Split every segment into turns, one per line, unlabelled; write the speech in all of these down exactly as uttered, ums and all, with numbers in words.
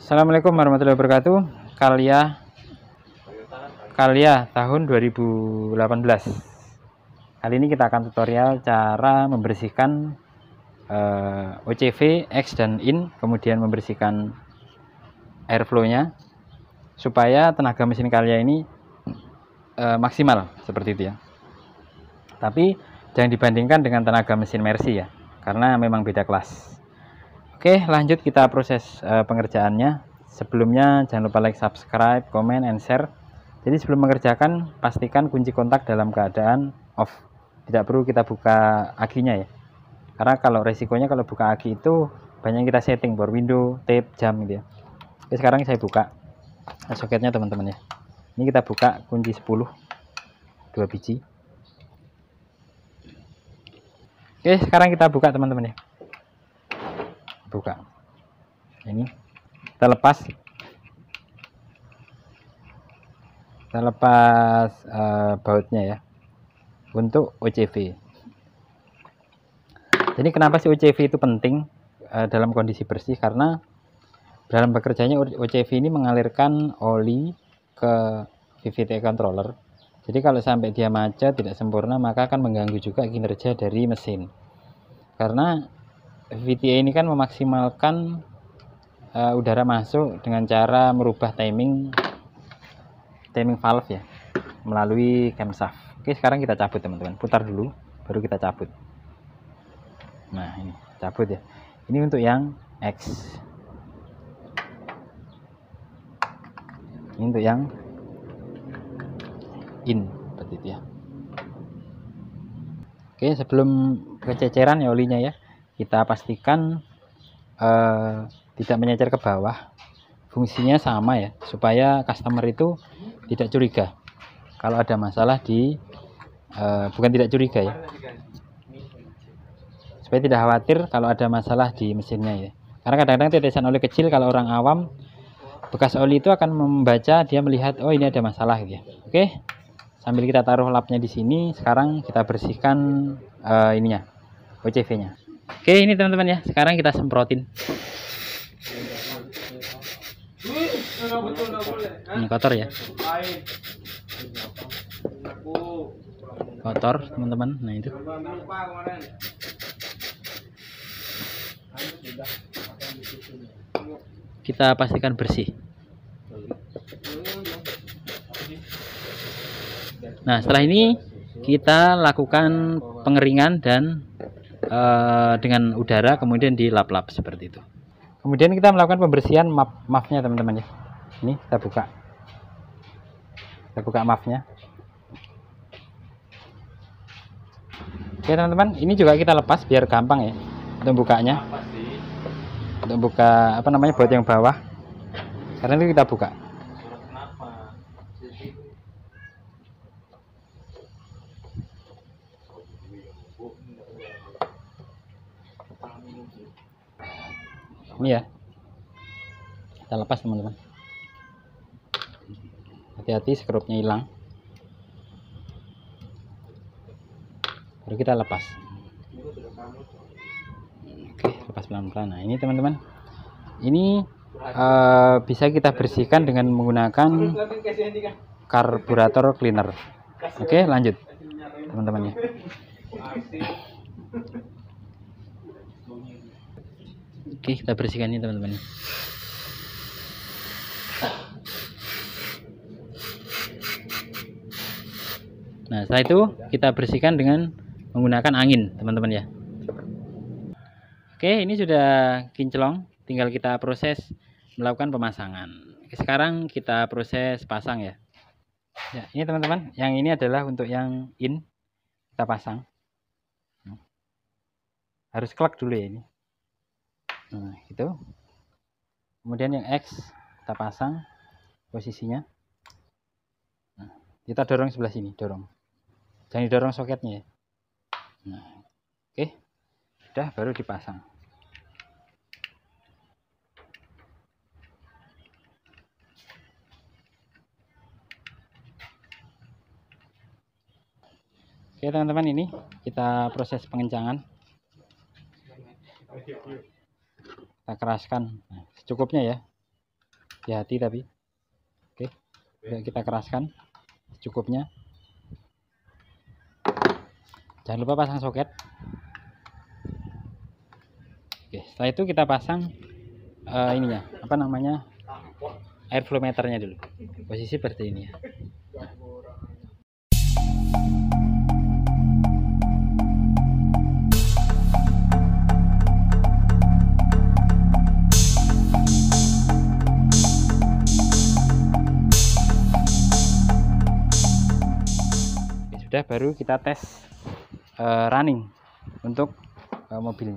Assalamualaikum warahmatullahi wabarakatuh. Kalia Kalia tahun dua ribu delapan belas. Kali ini kita akan tutorial cara membersihkan uh, O C V, X dan in, kemudian membersihkan airflow-nya supaya tenaga mesin Kalia ini uh, maksimal seperti itu ya. Tapi jangan dibandingkan dengan tenaga mesin Mercy ya, karena memang beda kelas. Oke, lanjut kita proses uh, pengerjaannya. Sebelumnya jangan lupa like, subscribe, comment, and share. Jadi sebelum mengerjakan pastikan kunci kontak dalam keadaan off. Tidak perlu kita buka akinya ya. Karena kalau resikonya kalau buka aki itu banyak yang kita setting, power window, tape, jam gitu ya. Oke, sekarang saya buka soketnya teman-teman ya. Ini kita buka kunci sepuluh, dua biji. Oke, sekarang kita buka teman-teman ya. Buka ini, kita lepas kita lepas uh, bautnya ya untuk O C V. Jadi kenapa sih O C V itu penting uh, dalam kondisi bersih? Karena dalam bekerjanya O C V ini mengalirkan oli ke V V T controller. Jadi kalau sampai dia macet tidak sempurna maka akan mengganggu juga kinerja dari mesin. Karena V T A ini kan memaksimalkan uh, udara masuk dengan cara merubah timing timing valve ya melalui camshaft. Oke, sekarang kita cabut teman-teman, putar dulu baru kita cabut. Nah ini cabut ya, ini untuk yang X, ini untuk yang in seperti itu ya. Oke, sebelum kececeran ya olinya ya, kita pastikan uh, tidak menyecer ke bawah. Fungsinya sama ya, supaya customer itu tidak curiga kalau ada masalah di uh, bukan tidak curiga ya, supaya tidak khawatir kalau ada masalah di mesinnya ya. Karena kadang-kadang tetesan oli kecil kalau orang awam bekas oli itu akan membaca, dia melihat oh ini ada masalah gitu ya. Oke, sambil kita taruh lapnya di sini, sekarang kita bersihkan uh, ininya O C V-nya. Oke, ini teman-teman ya, sekarang kita semprotin. Ini kotor ya, kotor teman-teman. Nah itu kita pastikan bersih. Nah setelah ini kita lakukan pengeringan dan uh, dengan udara kemudian dilap-lap seperti itu. Kemudian kita melakukan pembersihan map mapnya teman-teman ya. Ini kita buka, kita buka mapnya. Oke teman-teman, ini juga kita lepas biar gampang ya untuk bukanya, untuk buka apa namanya baut yang bawah. Karena ini kita buka. Ini ya, kita lepas teman-teman. Hati-hati skrupnya hilang. Baru kita lepas. Oke, lepas pelan-pelan. Nah ini teman-teman, ini uh, bisa kita bersihkan dengan menggunakan karburator cleaner. Oke, lanjut teman-teman ya. Oke, kita bersihkan ini teman-teman. Nah setelah itu kita bersihkan dengan menggunakan angin teman-teman ya. Oke, ini sudah kinclong, tinggal kita proses melakukan pemasangan. Oke, sekarang kita proses pasang ya. Ya ini teman-teman, yang ini adalah untuk yang in, kita pasang. Harus klek dulu ya ini. Nah gitu. Kemudian yang X kita pasang posisinya. Nah, kita dorong sebelah sini, dorong. Jangan didorong soketnya ya. Nah, oke, udah baru dipasang. Oke teman-teman, ini kita proses pengencangan. Kita keraskan nah, secukupnya ya. hati-hati tapi. Oke, kita keraskan cukupnya. Jangan lupa pasang soket. Oke, setelah itu kita pasang uh, ininya, apa namanya, air flow meternya dulu. Posisi seperti ini ya. Sudah, baru kita tes uh, running untuk uh, mobilnya.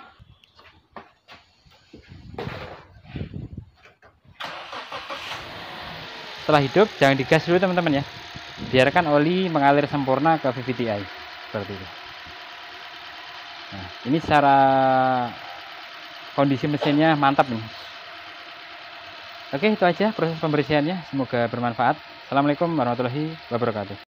Setelah hidup jangan digas dulu teman-teman ya, biarkan oli mengalir sempurna ke V V T i seperti itu. Nah, ini secara kondisi mesinnya mantap nih. Oke, itu aja proses pembersihannya, semoga bermanfaat. Assalamualaikum warahmatullahi wabarakatuh.